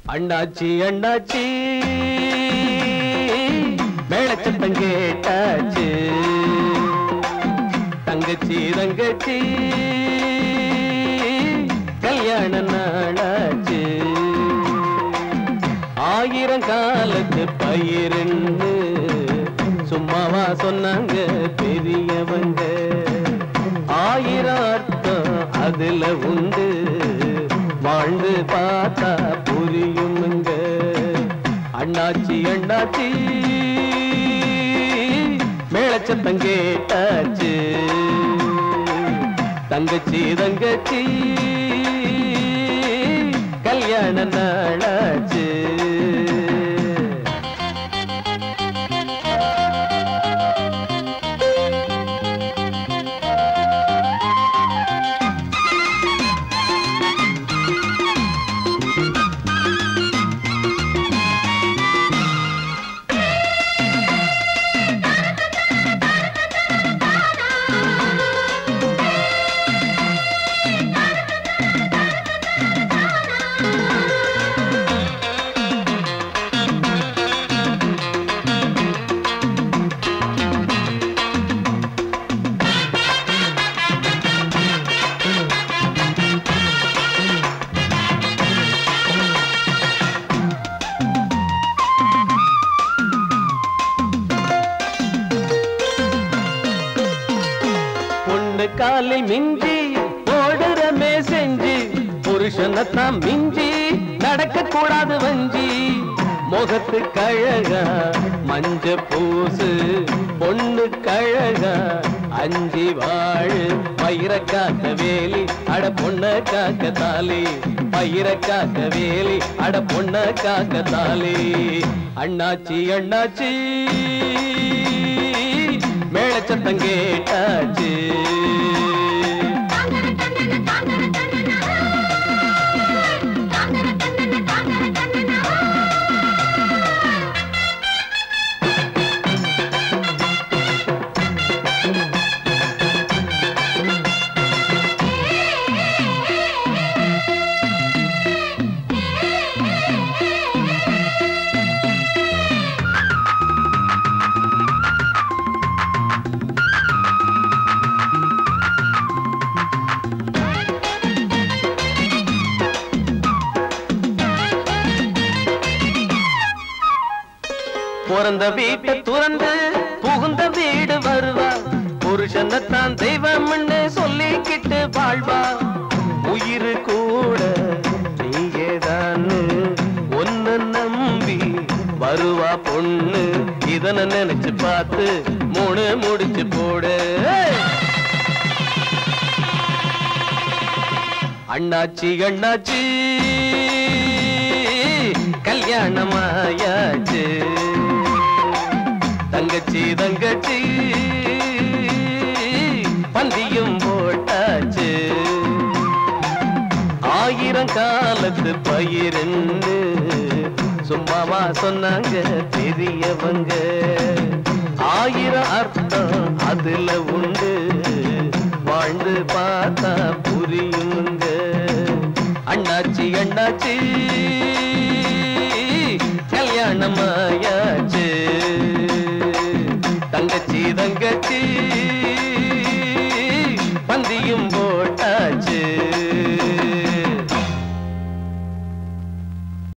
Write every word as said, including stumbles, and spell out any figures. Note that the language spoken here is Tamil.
அண்ணாச்சி அண்ணாச்சி மேளச்சத்தம் கேட்டாச்சு தங்கச்சி தங்கச்சி கல்யாண நாளாச்சு ஆயிரம் காலத்து பயிருன்னு சும்மாவா சொன்னாங்க பெரியவங்க ஆயிரம் அர்த்தம் அதுல உண்டு வாழ்ந்து பார்த்தா புரியுமுங்க அண்ணாச்சி அண்ணாச்சி மேளச்சத்தம் கேட்டாச்சு தங்கச்சி தங்கச்சி கல்யாண நாளாச்சு காலில் மிஞ்சி ஓடுறமே செஞ்சு புருஷனத்தான் மிஞ்சி நடக்க கூடாது வஞ்சி முகத்து கழகா மஞ்ச பூசு பொண்ணு கழகா அஞ்சி வாழு பயிர காக்க வேலி அட பொண்ண காக்க தாலி பயிர காக்க வேலி அட பொண்ண காக்க தாலி அண்ணாச்சி அண்ணாச்சி மேளச்சத்தம் கேட்டாச்சு பிறந்த வீட்டை துறந்து புகுந்த வீடு வருவா புருஷனத்தான் தெய்வம்னு சொல்லிக்கிட்டு வாழ்வா உயிர் கூட நீங்கேதான் ஒன்னு நம்பி வருவா பொண்ணு இதனை நினைச்சு பார்த்து மூணு முடிச்சு போடு அண்ணாச்சி அண்ணாச்சி கல்யாணமாயாச்சு தங்கச்சி தங்கச்சி பந்தியும் போட்டாச்சு ஆயிரம் காலத்து பயிரெண்டு சும்மாவா சொன்னாங்க பெரியவங்க ஆயிரம் அர்த்தம் அதுல உண்டு வாழ்ந்து பார்த்தா புரியுங்க அண்ணாச்சி அண்ணாச்சி கல்யாணமாயாச்சு தங்கச்சி தங்கச்சி